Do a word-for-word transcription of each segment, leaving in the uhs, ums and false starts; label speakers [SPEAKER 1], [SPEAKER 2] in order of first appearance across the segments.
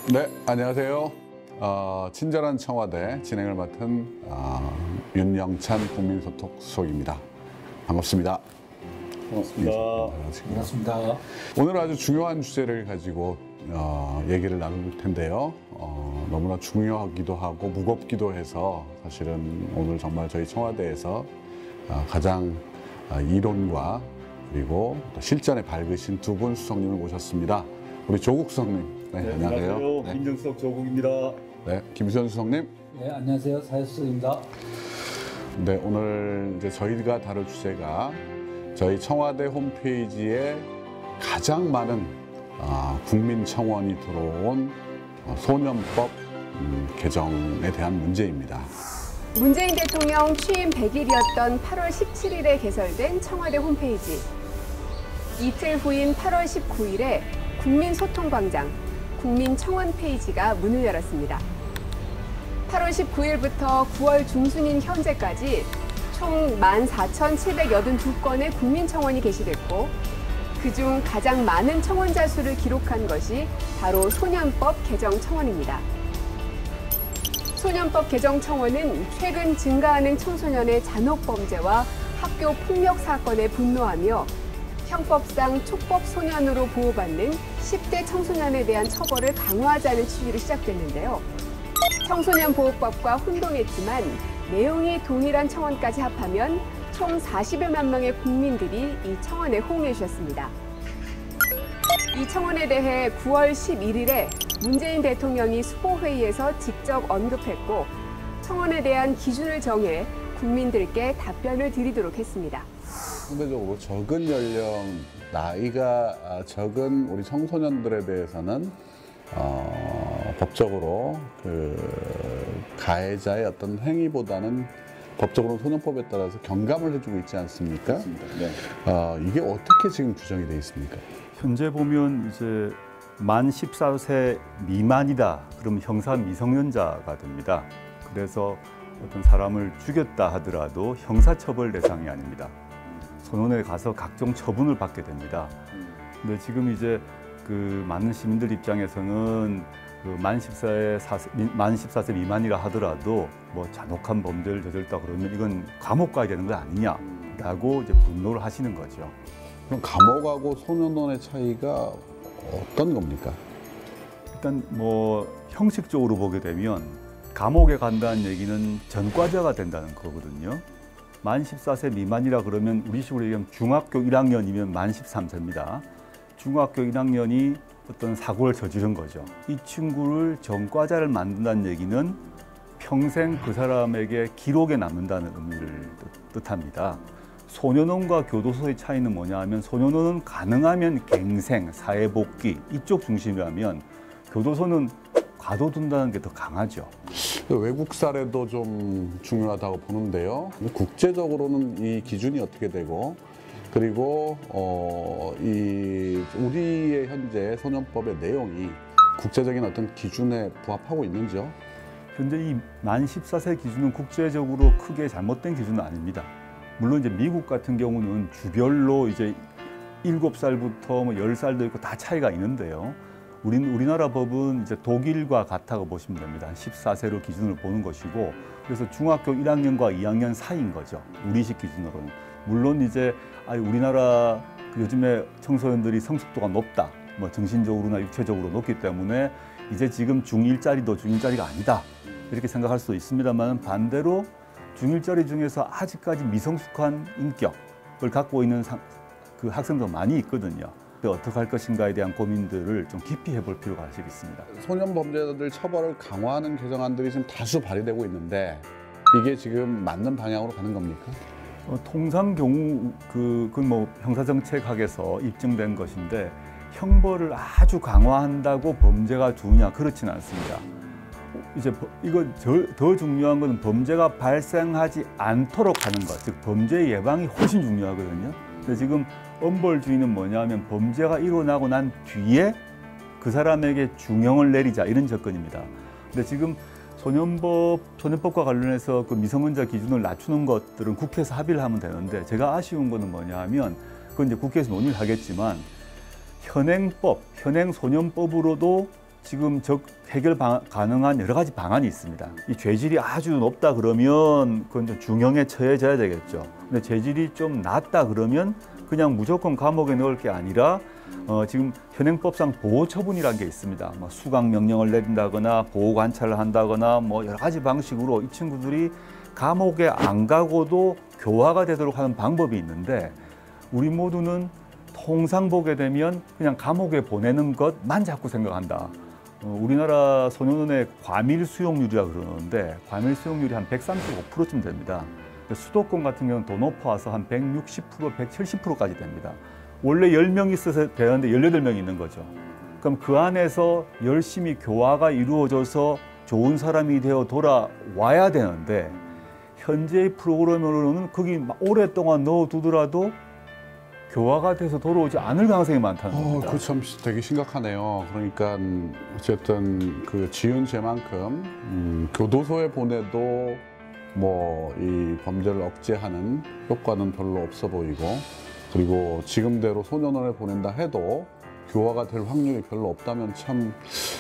[SPEAKER 1] 네, 안녕하세요. 어, 친절한 청와대 진행을 맡은 어, 윤영찬 국민소통수석입니다. 반갑습니다.
[SPEAKER 2] 반갑습니다.
[SPEAKER 3] 반갑습니다.
[SPEAKER 1] 오늘 아주 중요한 주제를 가지고 어, 얘기를 나눌 텐데요. 어, 너무나 중요하기도 하고 무겁기도 해서 사실은 오늘 정말 저희 청와대에서 어, 가장 어, 이론과 그리고 또 실전에 밝으신 두 분 수석님을 모셨습니다. 우리 조국 수석님. 네,
[SPEAKER 2] 네,
[SPEAKER 1] 안녕하세요.
[SPEAKER 2] 안녕하세요.
[SPEAKER 1] 네.
[SPEAKER 2] 민정수석 조국입니다.
[SPEAKER 1] 네, 김수현 수석님.
[SPEAKER 3] 네, 안녕하세요. 사회수석입니다.
[SPEAKER 1] 네, 오늘 이제 저희가 다룰 주제가 저희 청와대 홈페이지에 가장 많은 어, 국민 청원이 들어온 어, 소년법 음, 개정에 대한 문제입니다.
[SPEAKER 4] 문재인 대통령 취임 백 일이었던 팔월 십칠일에 개설된 청와대 홈페이지. 이틀 후인 팔월 십구일에 국민소통광장, 국민청원 페이지가 문을 열었습니다. 팔월 십구일부터 구월 중순인 현재까지 총 만 사천칠백팔십이 건의 국민청원이 게시됐고 그중 가장 많은 청원자 수를 기록한 것이 바로 소년법 개정 청원입니다. 소년법 개정 청원은 최근 증가하는 청소년의 잔혹범죄와 학교 폭력 사건에 분노하며 형법상 촉법 소년으로 보호받는 십 대 청소년에 대한 처벌을 강화하자는 취지로 시작됐는데요. 청소년 보호법과 혼동했지만 내용이 동일한 청원까지 합하면 총 사십여만 명의 국민들이 이 청원에 호응해 주셨습니다. 이 청원에 대해 구월 십일일에 문재인 대통령이 수보회의에서 직접 언급했고 청원에 대한 기준을 정해 국민들께 답변을 드리도록 했습니다.
[SPEAKER 1] 상대적으로 적은 연령, 나이가 적은 우리 청소년들에 대해서는 어, 법적으로 그 가해자의 어떤 행위보다는 법적으로 소년법에 따라서 경감을 해주고 있지 않습니까?
[SPEAKER 2] 네.
[SPEAKER 1] 어, 이게 어떻게 지금 규정이 되어 있습니까?
[SPEAKER 2] 현재 보면 이제 만 열네 세 미만이다. 그러면 형사 미성년자가 됩니다. 그래서 어떤 사람을 죽였다 하더라도 형사처벌 대상이 아닙니다. 소년에 가서 각종 처분을 받게 됩니다. 근데 지금 이제 그 많은 시민들 입장에서는 그 만 열네 세 미만이라 하더라도 뭐 잔혹한 범죄를 저질렀다 그러면 이건 감옥 가야 되는 거 아니냐라고 이제 분노를 하시는 거죠.
[SPEAKER 1] 그럼 감옥하고 소년원의 차이가 어떤 겁니까?
[SPEAKER 2] 일단 뭐 형식적으로 보게 되면 감옥에 간다는 얘기는 전과자가 된다는 거거든요. 만 열네 세 미만이라 그러면 우리식으로 얘기하면 중학교 일 학년이면 만 열세 세입니다. 중학교 일 학년이 어떤 사고를 저지른 거죠. 이 친구를 전과자를 만든다는 얘기는 평생 그 사람에게 기록에 남는다는 의미를 뜻합니다. 소년원과 교도소의 차이는 뭐냐 하면 소년원은 가능하면 갱생, 사회복귀 이쪽 중심이라면 교도소는 가둬둔다는 게 더 강하죠.
[SPEAKER 1] 외국 사례도 좀 중요하다고 보는데요. 국제적으로는 이 기준이 어떻게 되고 그리고 어, 이 우리의 현재 소년법의 내용이 국제적인 어떤 기준에 부합하고 있는지요?
[SPEAKER 2] 현재 이 만 열네 세 기준은 국제적으로 크게 잘못된 기준은 아닙니다. 물론 이제 미국 같은 경우는 주별로 이제 일곱 살부터 뭐 열 살도 있고 다 차이가 있는데요. 우리, 우리나라 법은 이제 독일과 같다고 보시면 됩니다. 한 열네 세로 기준을 보는 것이고 그래서 중학교 일 학년과 이 학년 사이인 거죠. 우리식 기준으로는. 물론 이제 아, 우리나라 요즘에 청소년들이 성숙도가 높다. 뭐 정신적으로나 육체적으로 높기 때문에 이제 지금 중일짜리도 중일짜리가 아니다. 이렇게 생각할 수도 있습니다만 반대로 중일짜리 중에서 아직까지 미성숙한 인격을 갖고 있는 상, 그 학생도 많이 있거든요. 어떻게 할 것인가에 대한 고민들을 좀 깊이 해볼 필요가 사실 있습니다.
[SPEAKER 1] 소년 범죄자들 처벌을 강화하는 개정안들이 지금 다수 발의되고 있는데 이게 지금 맞는 방향으로 가는 겁니까?
[SPEAKER 2] 어, 통상 경우 그, 그건 뭐 형사정책학에서 입증된 것인데 형벌을 아주 강화한다고 범죄가 주냐 그렇지는 않습니다. 이제 이거 더 중요한 것은 범죄가 발생하지 않도록 하는 것, 즉 범죄 예방이 훨씬 중요하거든요. 근데 지금 엄벌주의는 뭐냐면 범죄가 일어나고 난 뒤에 그 사람에게 중형을 내리자 이런 접근입니다. 근데 지금 소년법, 소년법과 관련해서 그 미성년자 기준을 낮추는 것들은 국회에서 합의를 하면 되는데 제가 아쉬운 거는 뭐냐 하면 그건 이제 국회에서 논의를 하겠지만 현행법, 현행소년법으로도 지금 적 해결 방, 가능한 여러 가지 방안이 있습니다. 이 죄질이 아주 높다 그러면 그건 좀 중형에 처해져야 되겠죠. 근데 죄질이 좀 낮다 그러면 그냥 무조건 감옥에 넣을 게 아니라 어, 지금 현행법상 보호 처분이라는 게 있습니다. 뭐 수강 명령을 내린다거나 보호 관찰을 한다거나 뭐 여러 가지 방식으로 이 친구들이 감옥에 안 가고도 교화가 되도록 하는 방법이 있는데 우리 모두는 통상 보게 되면 그냥 감옥에 보내는 것만 자꾸 생각한다. 어, 우리나라 소년원의 과밀 수용률이라 그러는데 과밀 수용률이 한 백삼십오 퍼센트쯤 됩니다. 수도권 같은 경우는 더 높아서 한 백육십 퍼센트, 백칠십 퍼센트까지 됩니다. 원래 열 명 있어서 되는데 열여덟 명이 있는 거죠. 그럼 그 안에서 열심히 교화가 이루어져서 좋은 사람이 되어 돌아와야 되는데 현재의 프로그램으로는 거기 오랫동안 넣어두더라도 교화가 돼서 돌아오지 않을 가능성이 많다는
[SPEAKER 1] 어,
[SPEAKER 2] 겁니다.
[SPEAKER 1] 그 참 되게 심각하네요. 그러니까 어쨌든 그 지은 죄만큼 음, 교도소에 보내도 뭐 이 범죄를 억제하는 효과는 별로 없어 보이고 그리고 지금대로 소년원에 보낸다 해도 교화가 될 확률이 별로 없다면 참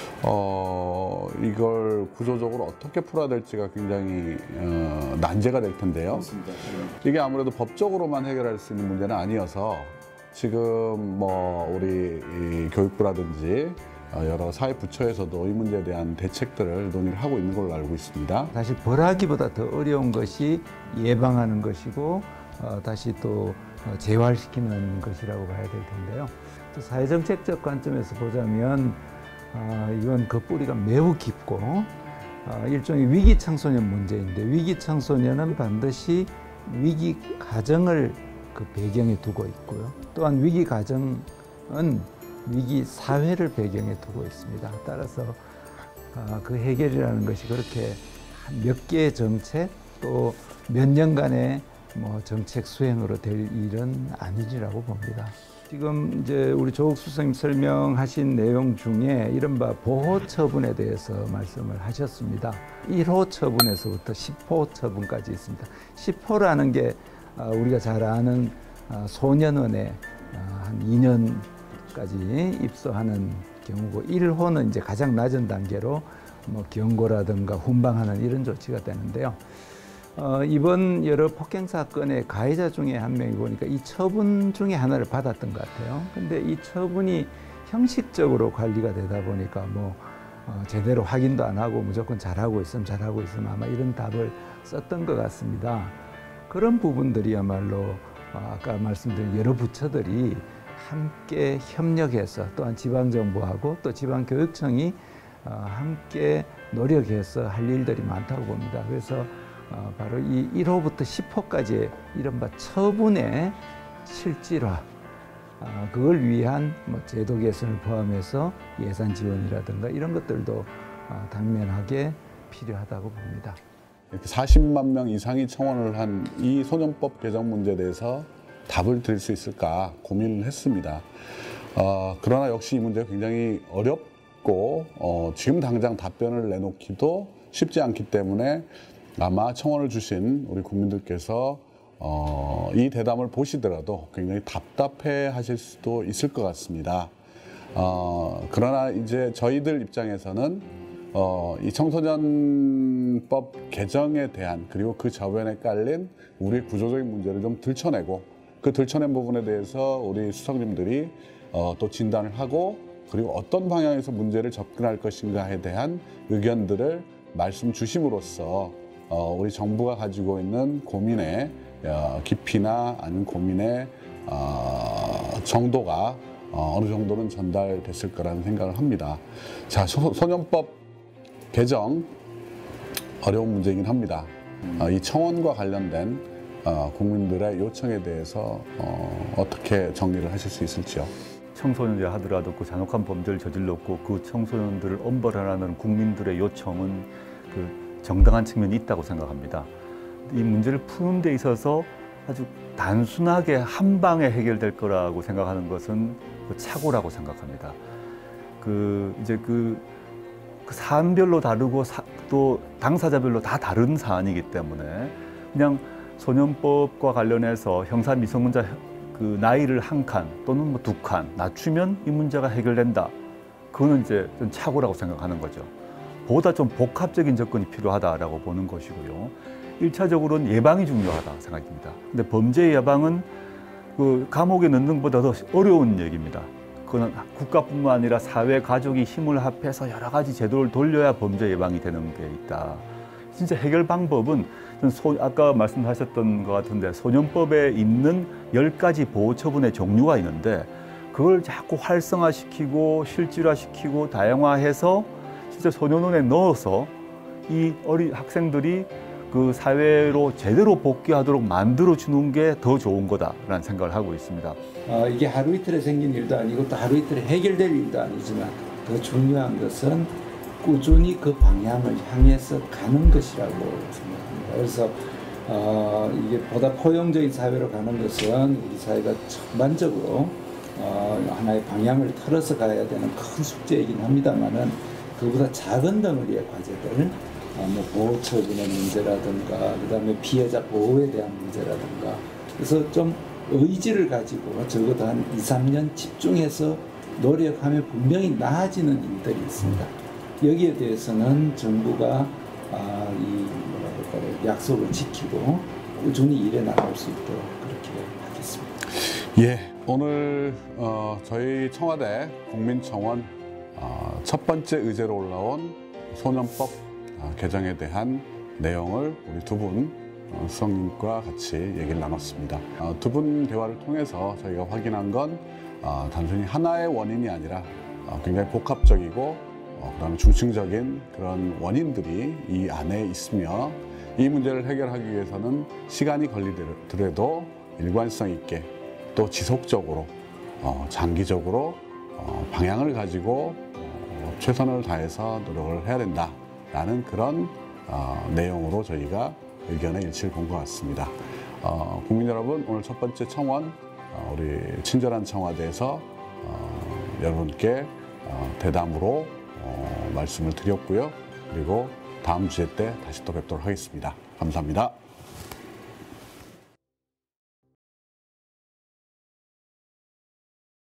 [SPEAKER 1] 어, 이걸 구조적으로 어떻게 풀어야 될지가 굉장히 어, 난제가 될 텐데요.
[SPEAKER 3] 맞습니다.
[SPEAKER 1] 이게 아무래도 법적으로만 해결할 수 있는 문제는 아니어서 지금 뭐 우리 이 교육부라든지 여러 사회 부처에서도 이 문제에 대한 대책들을 논의를 하고 있는 걸로 알고 있습니다.
[SPEAKER 5] 사실 벌하기보다 더 어려운 것이 예방하는 것이고 어, 다시 또 재활시키는 것이라고 봐야 될 텐데요. 또 사회정책적 관점에서 보자면 어, 이건 그 뿌리가 매우 깊고 어, 일종의 위기 청소년 문제인데 위기 청소년은 반드시 위기 가정을 그 배경에 두고 있고요. 또한 위기 가정은 위기 사회를 배경에 두고 있습니다. 따라서 어, 그 해결이라는 것이 그렇게 몇 개의 정책 또 몇 년간의 뭐 정책 수행으로 될 일은 아니리라고 봅니다. 지금 이제 우리 조옥수 선생님 설명하신 내용 중에 이른바 보호 처분에 대해서 말씀을 하셨습니다. 일 호 처분에서부터 십 호 처분까지 있습니다. 십 호라는 게 우리가 잘 아는 소년원에 한 이 년까지 입소하는 경우고 일 호는 이제 가장 낮은 단계로 뭐 경고라든가 훈방하는 이런 조치가 되는데요. 어, 이번 여러 폭행 사건의 가해자 중에 한 명이 보니까 이 처분 중에 하나를 받았던 것 같아요. 근데 이 처분이 형식적으로 관리가 되다 보니까 뭐 어, 제대로 확인도 안 하고 무조건 잘하고 있으면 잘하고 있으면 아마 이런 답을 썼던 것 같습니다. 그런 부분들이야말로 어, 아까 말씀드린 여러 부처들이 함께 협력해서 또한 지방정부하고 또 지방교육청이 어, 함께 노력해서 할 일들이 많다고 봅니다. 그래서 어, 바로 이 일 호부터 십 호까지의 이른바 처분의 실질화, 어, 그걸 위한 뭐 제도 개선을 포함해서 예산 지원이라든가 이런 것들도 어, 당면하게 필요하다고 봅니다.
[SPEAKER 1] 이렇게 사십만 명 이상이 청원을 한 이 소년법 개정 문제에 대해서 답을 드릴 수 있을까 고민을 했습니다. 어, 그러나 역시 이 문제가 굉장히 어렵고 어, 지금 당장 답변을 내놓기도 쉽지 않기 때문에 아마 청원을 주신 우리 국민들께서 어, 이 대담을 보시더라도 굉장히 답답해 하실 수도 있을 것 같습니다. 어, 그러나 이제 저희들 입장에서는 어, 이 청소년법 개정에 대한 그리고 그 저변에 깔린 우리 구조적인 문제를 좀 들춰내고 그 들춰낸 부분에 대해서 우리 수석님들이 어, 또 진단을 하고 그리고 어떤 방향에서 문제를 접근할 것인가에 대한 의견들을 말씀 주심으로써 어, 우리 정부가 가지고 있는 고민의 어, 깊이나 아니면 고민의 어, 정도가 어, 어느 정도는 전달됐을 거라는 생각을 합니다. 자, 소, 소년법 개정 어려운 문제이긴 합니다. 어, 이 청원과 관련된 어, 국민들의 요청에 대해서 어, 어떻게 정리를 하실 수 있을지요?
[SPEAKER 2] 청소년이 하더라도 그 잔혹한 범죄를 저질렀고 그 청소년들을 엄벌하라는 국민들의 요청은 그 정당한 측면이 있다고 생각합니다. 이 문제를 푸는 데 있어서 아주 단순하게 한 방에 해결될 거라고 생각하는 것은 그 착오라고 생각합니다. 그 이제 그, 그 사안별로 다르고 사, 또 당사자별로 다 다른 사안이기 때문에 그냥 소년법과 관련해서 형사 미성년자 그 나이를 한 칸 또는 뭐 두 칸 낮추면 이 문제가 해결된다. 그거는 이제 좀 착오라고 생각하는 거죠. 보다 좀 복합적인 접근이 필요하다라고 보는 것이고요. 일차적으로는 예방이 중요하다 생각입니다. 근데 범죄 예방은 그 감옥에 넣는 것보다 더 어려운 얘기입니다. 그건 국가뿐만 아니라 사회, 가족이 힘을 합해서 여러 가지 제도를 돌려야 범죄 예방이 되는 게 있다. 진짜 해결 방법은 소, 아까 말씀하셨던 것 같은데 소년법에 있는 열 가지 보호 처분의 종류가 있는데 그걸 자꾸 활성화시키고 실질화시키고 다양화해서 진짜 소년원에 넣어서 이 어린 학생들이 그 사회로 제대로 복귀하도록 만들어 주는 게 더 좋은 거다라는 생각을 하고 있습니다.
[SPEAKER 3] 어, 이게 하루 이틀에 생긴 일도 아니고 또 하루 이틀에 해결될 일도 아니지만 더 중요한 것은 꾸준히 그 방향을 향해서 가는 것이라고 생각합니다. 그래서 어, 이게 보다 포용적인 사회로 가는 것은 우리 사회가 전반적으로 어, 하나의 방향을 틀어서 가야 되는 큰 숙제이긴 합니다만은 그보다 작은 덩어리의 과제들, 어, 뭐 보호 처분의 문제라든가, 그다음에 피해자 보호에 대한 문제라든가, 그래서 좀 의지를 가지고 적어도 한 이, 삼 년 집중해서 노력하면 분명히 나아지는 일들이 있습니다. 여기에 대해서는 정부가 아, 이 뭐라 그럴까요? 약속을 지키고 꾸준히 일해 나갈 수 있도록 그렇게 하겠습니다.
[SPEAKER 1] 예, 오늘 어, 저희 청와대 국민청원 어, 첫 번째 의제로 올라온 소년법 어, 개정에 대한 내용을 우리 두 분 어, 수석님과 같이 얘기를 나눴습니다. 어, 두 분 대화를 통해서 저희가 확인한 건 어, 단순히 하나의 원인이 아니라 어, 굉장히 복합적이고 어, 그다음에 중층적인 그런 원인들이 이 안에 있으며 이 문제를 해결하기 위해서는 시간이 걸리더라도 일관성 있게 또 지속적으로 어, 장기적으로 어, 방향을 가지고 어, 최선을 다해서 노력을 해야 된다라는 그런 어, 내용으로 저희가 의견의 일치를 본 것 같습니다. 어, 국민 여러분, 오늘 첫 번째 청원 어, 우리 친절한 청와대에서 어, 여러분께 어, 대담으로 어, 말씀을 드렸고요. 그리고 다음 주제 때 다시 또 뵙도록 하겠습니다. 감사합니다.